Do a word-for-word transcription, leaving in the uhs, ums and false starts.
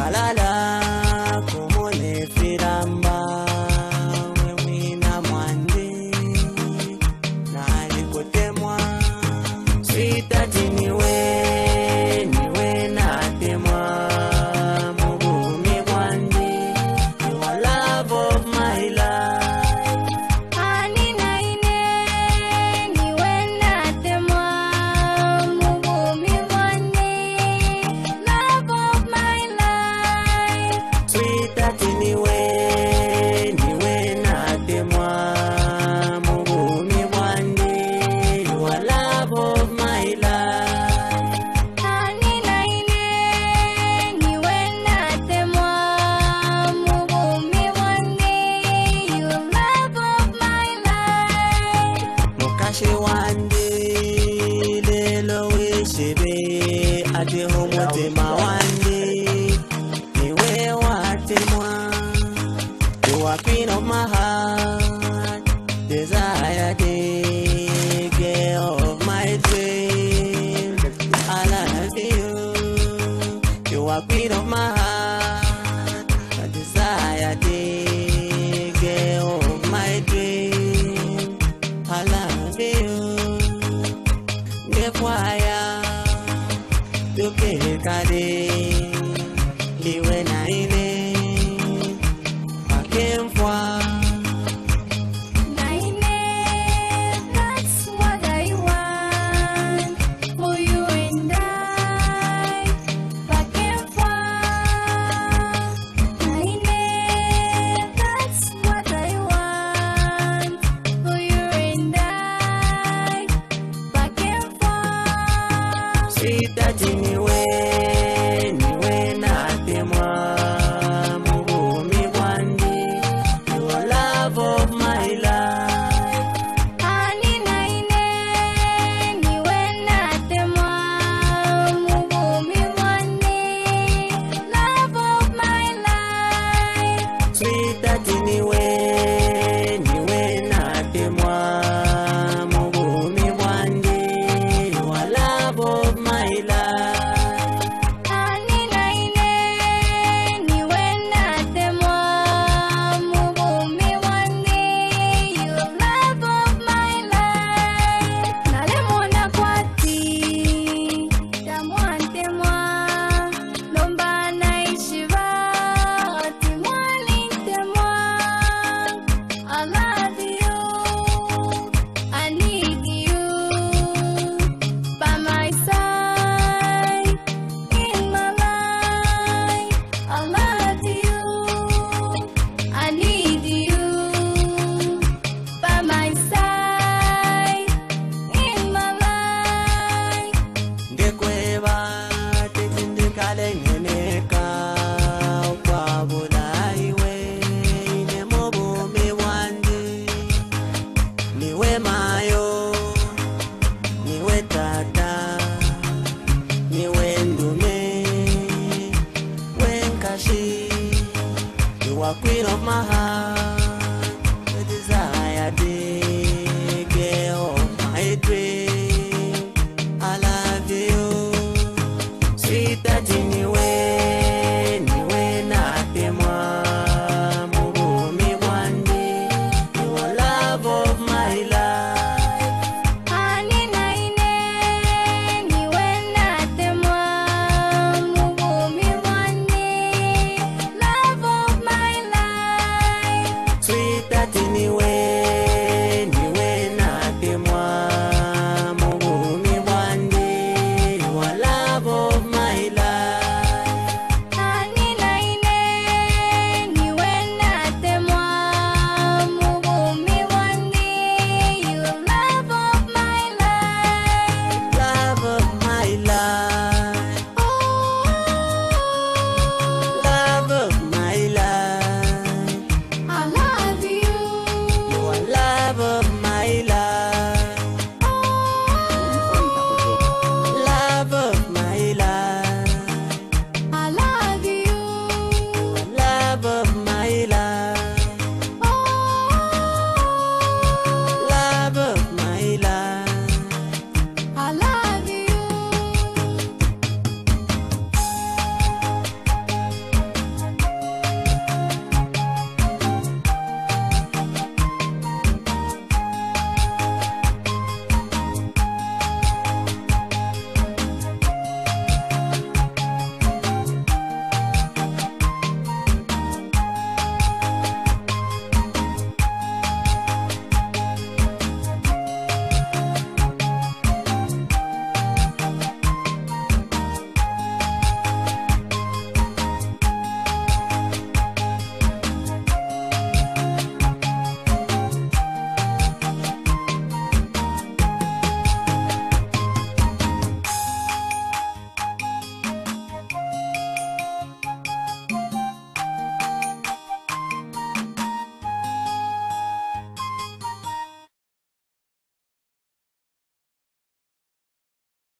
Alala kumone firamba wewina mwande na alikotemwa sweetheart niwe niwe na temwa mugumi mwande you are love of my life Ani naine niwe na temwa mugumi mwande love of my life sweetheart niwe niwe na temwa mugumi mwande you are love of my life Ani naine niwe na temwa mugumi mwande you love of my life Mukashi wande lelo wishebe ate homote mawande niwe watemwa you are queen of my heart desire day girl of my dream I love you you are queen of my heart desire day girl of my dream I love you Ngekwaya Duke kade Liwe na ine Akemfwa Naine, that's what I want for you and I. Back and forth. Naine, that's what I want for you and I. Back and forth. Sweetheart niwe Niwe na temwa Mugumi wandi You are love of my life Ani naine, niwe na temwa mugumi mwande love of my life Sweetheart niwe Niwe na temwa Mugumi wandi You are love of my life Ani naine, niwe na temwa mugumi mwande you love of my life Nalemona kwati tamwantemwa lomba naishiva timwalintemwa I love you I need you by my side in my life I love you I need you by my side in my life Ngekweba tetindikale ngeneka ukwabula iwe ine mugumi wandi niwe mayo niwe tata niwe ndume wenkashi you are queen of my heart